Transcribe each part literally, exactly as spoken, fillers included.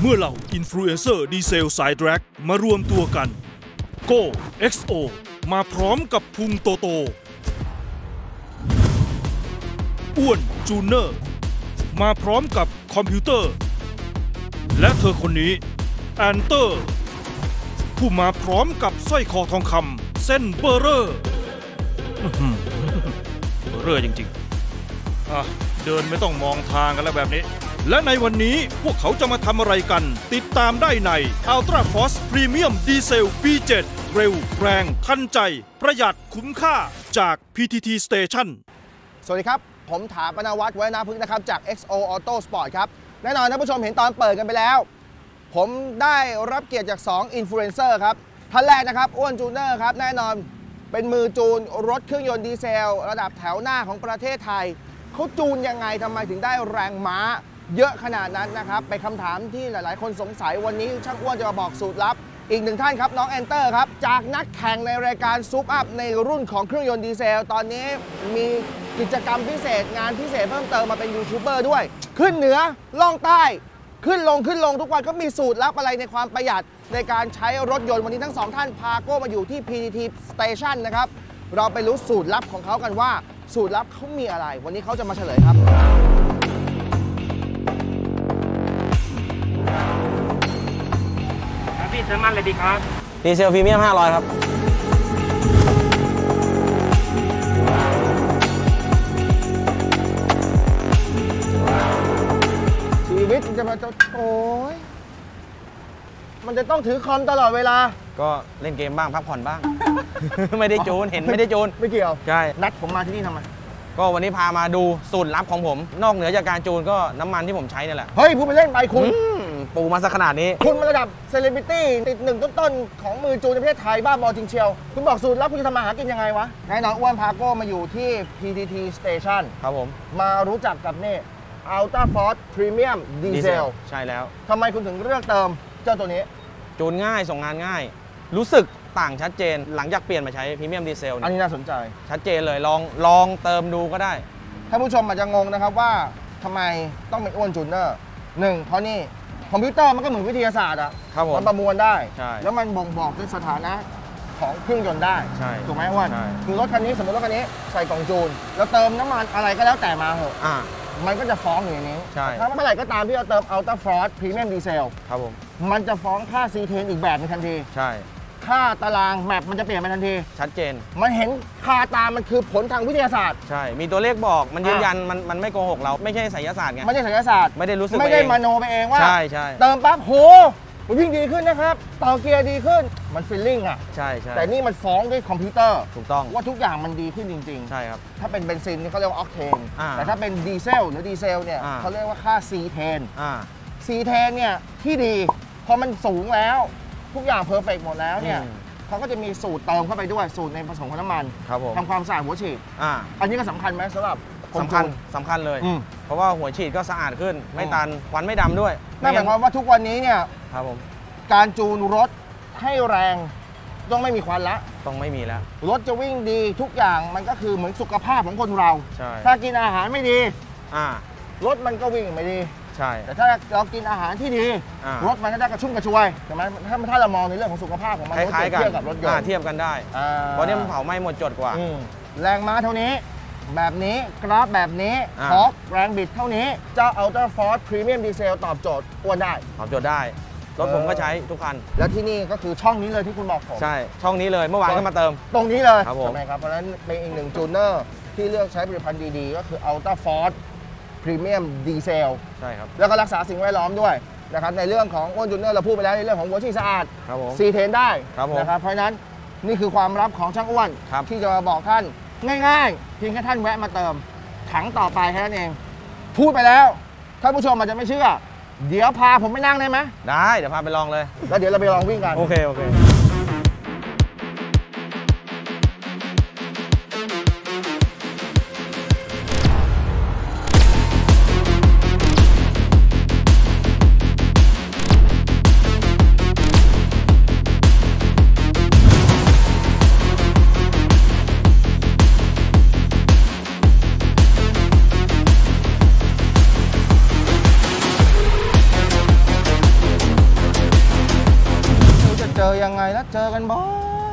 เมื่อเหล่าอินฟลูเอนเซอร์ดีเซลสายแดร็กมารวมตัวกัน โก้ เอ็กซ์ โอ มาพร้อมกับพุงโตโตอ้วนจูเนอร์มาพร้อมกับคอมพิวเตอร์และเธอคนนี้แอนเตอร์ผู้มาพร้อมกับสร้อยคอทองคำเส้นเบอร์เรอร์เบอร์เรอร์จริงๆอ่ะเดินไม่ต้องมองทางกันแล้วแบบนี้และในวันนี้พวกเขาจะมาทำอะไรกันติดตามได้ใน Ultra Force Premium Diesel บี เซเว่น เร็วแรงทันใจประหยัดคุ้มค่าจาก พี ที ที Station สวัสดีครับผมถาปนวัฒน์ ไว้นาพึกษ์นะครับจาก เอ็กซ์ โอ Auto Sport ครับแน่นอนท่านผู้ชมเห็นตอนเปิดกันไปแล้วผมได้รับเกียรติจากสองอินฟลูเอนเซอร์ครับท่านแรกนะครับอ้วนจูเนอร์ครับแน่นอนเป็นมือจูนรถเครื่องยนต์ดีเซลระดับแถวหน้าของประเทศไทยเขาจูนยังไงทำไมถึงได้แรงม้าเยอะขนาดนั้นนะครับเป็นคำถามที่หลายๆคนสงสัยวันนี้ช่างอ้วนจะมาบอกสูตรลับอีกหนึ่งท่านครับน้องแอนเตอร์ครับจากนักแข่งในรายการซุปอัพในรุ่นของเครื่องยนต์ดีเซลตอนนี้มีกิจกรรมพิเศษงานพิเศษเพิ่มเติมมาเป็นยูทูบเบอร์ด้วยขึ้นเหนือล่องใต้ขึ้นลงขึ้นลงทุกวันก็มีสูตรลับอะไรในความประหยัดในการใช้รถยนต์วันนี้ทั้งสองท่านพาโก้มาอยู่ที่ พี ที ที Station นะครับเราไปรู้สูตรลับของเขากันว่าสูตรลับเขามีอะไรวันนี้เขาจะมาเฉลยครับพี่เติมมันเลยดีครับดีเซลพรีเมียมห้าร้อยครับชีวิตจะมาโอ้ยมันจะต้องถือคอมตลอดเวลาก็เล่นเกมบ้างพักผ่อนบ้าง ไม่ได้จูนเห็นไม่ได้จูนไม่เกี่ยวใช่นัดผมมาที่นี่ทำไมก็วันนี้พามาดูสูตรลับของผมนอกเหนือจากการจูนก็น้ำมันที่ผมใช้นี่แหละเฮ้ยพูดไปเล่นไปคุณปูมาซะขนาดนี้คุณมาระดับเซเลบริตี้ติดหนึ่งต้นๆของมือจูนในประเทศไทยบ้าบอจริงเชียวคุณบอกสูตรลับคุณจะทำมาหากินยังไงวะแน่นอนอ้วนพาโก้มาอยู่ที่ พี ที ที Station ครับผมมารู้จักกับนี่ Ultra Force Premium Diesel ใช่แล้วทำไมคุณถึงเลือกเติมเจ้าตัวนี้จูนง่ายส่งงานง่ายรู้สึกต่างชัดเจนหลังจากเปลี่ยนมาใช้พรีเมียมดีเซลอันนี้น่าสนใจชัดเจนเลยลองลองเติมดูก็ได้ท่านผู้ชมอาจจะงงนะครับว่าทำไมต้องเป็นอ้วนจูเนอร์หนึ่งเพราะนี่คอมพิวเตอร์มันก็เหมือนวิทยาศาสตร์อ่ะมันประมวลได้แล้วมันบ่งบอกถึงสถานะของเครื่องยนต์ได้ถูกไหมอ้วนคือรถคันนี้สมมติรถคันนี้ใส่กล่องจูนแล้วเติมน้ำมันอะไรก็แล้วแต่มาเหอะมันก็จะฟ้องอยู่ในนี้ถ้าเมื่อไหร่ก็ตามที่เราเติม Ultra Force Premium Diesel ครับผมมันจะฟ้องค่าซีเทนอีกแบบในทันทีใช่ค่าตารางแมปมันจะเปลี่ยนไปทันทีชัดเจนมันเห็นคาตามันคือผลทางวิทยาศาสตร์ใช่มีตัวเลขบอกมันยืนยันมันมันไม่โกหกเราไม่ใช่ไสยศาสตร์ไงไม่ใช่ไสยศาสตร์ไม่ได้รู้สึกไม่ได้มโนไปเองว่าใช่ใช่เติมปั๊บโหมันวิ่งดีขึ้นนะครับต่อเกียร์ดีขึ้นมันฟีลลิ่งอ่ะใช่ใช่แต่นี่มันฟ้องด้วยคอมพิวเตอร์ถูกต้องว่าทุกอย่างมันดีขึ้นจริงๆใช่ครับถ้าเป็นเบนซินนี่เขาเรียกว่าออกเทนแต่ถ้าเป็นดีเซลหรือดีเซลเนี่ยเขาเรียกว่าค่าซีเทนซีเทนเนี่ยที่ดีพอมันสูงแล้วทุกอย่างเพอร์เฟกต์หมดแล้วเนี่ยเขาก็จะมีสูตรเติมเข้าไปด้วยสูตรในผสมของน้ำมันทำความสะอาดหัวฉีดอ่าอันนี้ก็สำคัญไหมสำหรับสำคัญสำคัญเลยเพราะว่าหัวฉีดก็สะอาดขึ้นไม่ตันควันไม่ดำด้วยนั่นหมายความว่าทุกวันนี้เนี่ยครับผมการจูนรถให้แรงต้องไม่มีควันละต้องไม่มีแล้วรถจะวิ่งดีทุกอย่างมันก็คือเหมือนสุขภาพของคนเราถ้ากินอาหารไม่ดีอ่ารถมันก็วิ่งไม่ดีใช่แต่ถ้าเรากินอาหารที่ดีรถมันก็ได้กระชุ่มกระชวยใช่ไหมถ้าถ้าเรามองในเรื่องของสุขภาพของมันคล้ายๆกันเทียบกับรถยนต์เทียบกันได้เพราะนี่มันเผาไหม้หมดจดกว่าแรงม้าเท่านี้แบบนี้กราฟแบบนี้ทอร์กแรงบิดเท่านี้เจ้า Ultra Force Premium Diesel ตอบโจทย์อ้วนได้ตอบโจทย์ได้รถผมก็ใช้ทุกคันแล้วที่นี่ก็คือช่องนี้เลยที่คุณบอกผมใช่ช่องนี้เลยเมื่อวานก็มาเติมตรงนี้เลยใช่ไหมครับเพราะฉะนั้นเป็นอีกหนึ่งจูเนอร์ที่เลือกใช้ผลิตภัณฑ์ดีๆก็คือ Ultra Force Premium Diesel ใช่ครับแล้วก็รักษาสิ่งแวดล้อมด้วยนะครับในเรื่องของอ้วนจูเนอร์เราพูดไปแล้วในเรื่องของหัวฉีดสะอาดซีเทนได้นะครับเพราะฉะนั้นนี่คือความลับของช่างอ้วนที่จะมาบอกท่านง่ายๆเพียงแค่ท่านแวะมาเติมถังต่อไปแค่นั้นเองพูดไปแล้วท่านผู้ชมอาจจะไม่เชื่อเดี๋ยวพาผมไปนั่งได้ไหมได้เดี๋ยวพาไปลองเลยแล้วเดี๋ยวเราไปลองวิ่งกันโอเคโอเคอยังไงแล้วเจอกันบ่อย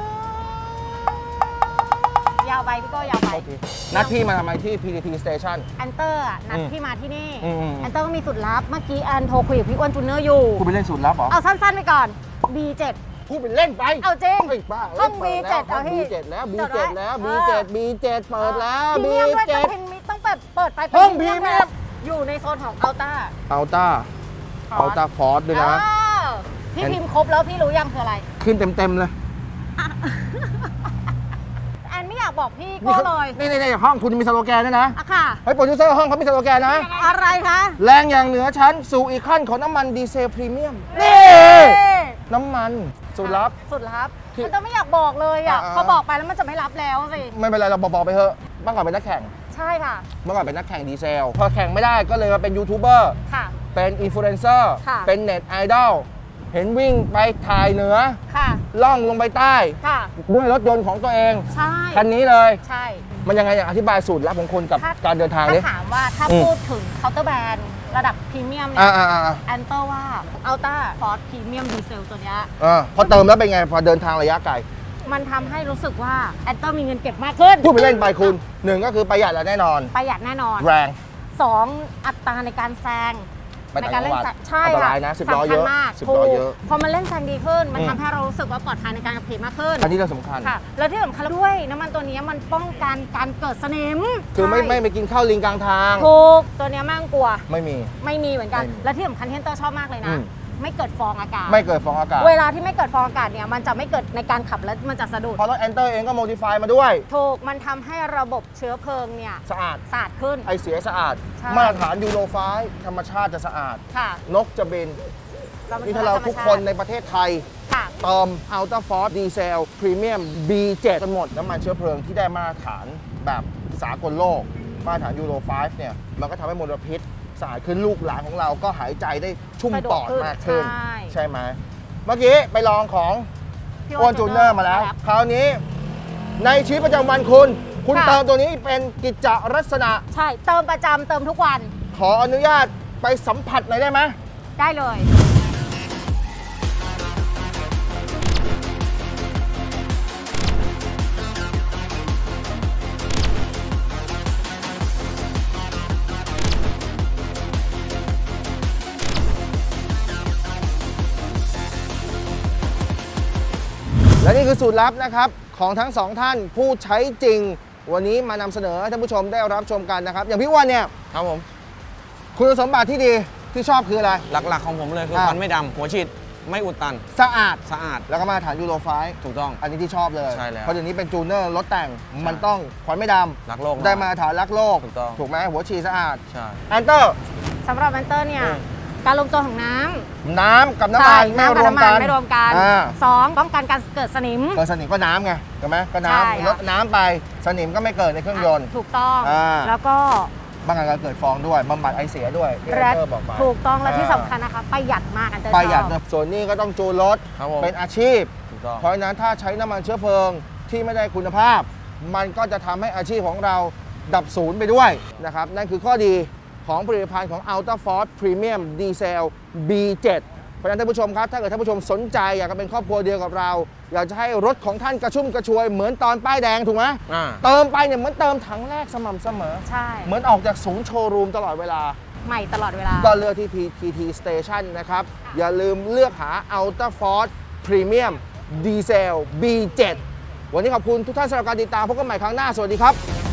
ยาวไปพี่โก้ยาวไปนัดพี่มาทำไมที่ พี ที ที Station แอนเตอร์นัดพี่มาที่นี่อืมแอนเตอร์ก็มีสูตรลับเมื่อกี้แอนโทรคุยกับพี่อ้วนจูเนอร์อยู่คุณไปเล่นสูตรลับเหรอเอาสั้นๆไปก่อน บี เจ็ดพูดเป็นเล่นไปเอาจริงเฮ้ยบ้าห้อง บี เจ็ดห้องเอาพี่บี เจ็ด แล้ว บี เจ็ด แล้ว บี เจ็ด บี เจ็ด เปิดแล้วบี เจ็ด ต้องเปิดเปิดไปห้องพรีเมียมอยู่ในโซนของอัลต้าอัลต้าอัลต้าฟอร์ดด้วยนะพี่พิมพ์ครบแล้วพี่รู้ยังคืออะไรขึ้นเต็มๆเลยแอนไม่อยากบอกพี่ก็เลยนี่ในห้องคุณมีสโลแกนด้วยนะอะค่ะเฮ้ยโปรดิวเซอร์ห้องเขามีสโลแกนนะอะไรคะแรงอย่างเหนือชั้นสู่อีกขั้นของน้ำมันดีเซลพรีเมียมนี่น้ำมันสุดลับสุดลับมันต้องไม่อยากบอกเลยอ่ะพอบอกไปแล้วมันจะไม่รับแล้วสิไม่เป็นไรเราบอกไปเถอะเมื่อก่อนเป็นนักแข่งใช่ค่ะเมื่อก่อนเป็นนักแข่งดีเซลพอแข่งไม่ได้ก็เลยมาเป็นยูทูบเบอร์เป็นอินฟลูเอนเซอร์เป็นเน็ตไอดอลเห็นวิ่งไปถ่ายเหนือล่องลงไปใต้ด้วยรถยนต์ของตัวเองใช่คันนี้เลยใช่มันยังไงอยากอธิบายสูตรลับของคุณกับการเดินทางนี้ถ้าถามว่าถ้าพูดถึงเคาน์เตอร์แบรนด์ระดับพรีเมียมเนี่ยแอนเตอร์ว่าอัลต้าฟอร์ดพรีเมียมดีเซลตัวนี้พอเติมแล้วเป็นไงพอเดินทางระยะไกลมันทำให้รู้สึกว่าแอนเตอร์มีเงินเก็บมากขึ้นพูดไปเล่นไปคุณหนึ่งก็คือประหยัดแล้วแน่นอนประหยัดแน่นอนแรงสองอัตราในการแซงในการเล่นใช่ค่ะนะสิบล้อเยอะสิบล้อเยอะพอมันเล่นแซงดีขึ้นมันทำให้เรารู้สึกว่าปลอดภัยในการขับขี่มากขึ้นอันนี้เรื่องสำคัญค่ะแล้วที่สำคัญด้วยน้ำมันตัวนี้มันป้องกันการเกิดสนิมคือไม่ไม่ไปกินข้าวลิงกลางทางถูกตัวนี้มั่งกลัวไม่มีไม่มีเหมือนกันและที่สำคัญที่เตอร์ชอบมากเลยนะไม่เกิดฟองอากาศไม่เกิดฟองอากาศเวลาที่ไม่เกิดฟองอากาศเนี่ยมันจะไม่เกิดในการขับแล้วมันจะสะดุดพอรถแอนเตอร์เองก็โมดิฟายมาด้วยถูกมันทำให้ระบบเชื้อเพลิงเนี่ยสะอาดสะอาดขึ้นไอเสียสะอาดมาตรฐานยูโรไฟว์ธรรมชาติจะสะอาดนกจะบินนี่ถ้าเราทุกคนในประเทศไทยเติมอัลต้าฟอร์ดดีเซลพรีเมียม บี เจ็ด กันหมดน้ำมันเชื้อเพลิงที่ได้มาตรฐานแบบสากลโลกมาตรฐานยูโรไฟว์เนี่ยมันก็ทำให้มลพิษสะอาดขึ้นลูกหลานของเราก็หายใจได้ชุ่มปอดมากขึ้นใช่ไหมเมื่อกี้ไปลองของอ้วนจูเนอร์มาแล้วคราวนี้ในชีวิตประจำวันคุณคุณเติมตัวนี้เป็นกิจลักษณะใช่เติมประจำเติมทุกวันขออนุญาตไปสัมผัสหน่อยได้ไหมได้เลยและนี่คือสูตรลับนะครับของทั้งสองท่านผู้ใช้จริงวันนี้มานำเสนอให้ท่านผู้ชมได้รับชมกันนะครับอย่างพี่อ้วนเนี่ยครับผมคุณสมบัติที่ดีที่ชอบคืออะไรหลักๆของผมเลยคือควันไม่ดำหัวฉีดไม่อุดตันสะอาดสะอาดแล้วก็มาตรฐานยูโรไฟว์ถูกต้องอันนี้ที่ชอบเลยใช่แล้วเพราะเดี๋ยวนี้เป็นจูเนอร์รถแต่งมันต้องควันไม่ดำรักโลกได้มาตรฐานรักโลกถูกต้องถูกไหมหัวฉีดสะอาดใช่แอนเตอร์สำหรับแอนเตอร์เนี่ยการรวมตัวของน้ำน้ำกับน้ำมันไม่รวมกันไม่รวมกันสองป้องกันการเกิดสนิมเกิดสนิมก็น้ำไงถูกไหมก็น้ำลดน้ำไปสนิมก็ไม่เกิดในเครื่องยนต์ถูกต้องแล้วก็ป้องกันการเกิดฟองด้วยบำบัดไอเสียด้วยที่แอนเตอร์บอกไปถูกต้องและที่สำคัญนะคะประหยัดมากอันเตอร์ประหยัดส่วนนี้ก็ต้องจูนรถเป็นอาชีพเพราะฉะนั้นถ้าใช้น้ำมันเชื้อเพลิงที่ไม่ได้คุณภาพมันก็จะทำให้อาชีพของเราดับศูนย์ไปด้วยนะครับนั่นคือข้อดีของผลิตภัณฑ์ของ Ultra Force Premium Diesel บี เจ็ด เพราะฉะนั้นท่านผู้ชมครับถ้าเกิดท่านผู้ชมสนใจอยากจะเป็นครอบครัวเดียวกับเราอยากจะให้รถของท่านกระชุ่มกระชวยเหมือนตอนป้ายแดงถูกไหมเติมไปเนี่ยเหมือนเติมถังแรกสม่ำเสมอใช่เหมือนออกจากศูนย์โชว์รูมตลอดเวลาใหม่ตลอดเวลาก็เลือกที่ พี ที ที Station นะครับอย่าลืมเลือกหา Ultra Force Premium Diesel บี เจ็ด วันนี้ขอบคุณทุกท่านสำหรับการติดตามพบกันใหม่ครั้งหน้าสวัสดีครับ